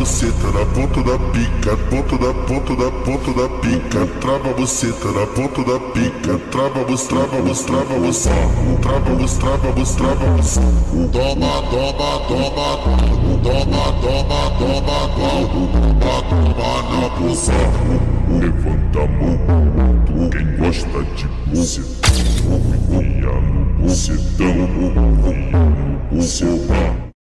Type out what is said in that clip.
buceta na ponta da pica, ponta da pica, trava a buceta na ponta da pica, trava bus, trava bus, trava bus, trava bus, trava bus, trava bus. Toma, toma, toma, toma, toma, toma, toma, toma na buceta. Levanta a mão, quem gosta de buceta, enfia no bucetão, enfia no bucetão.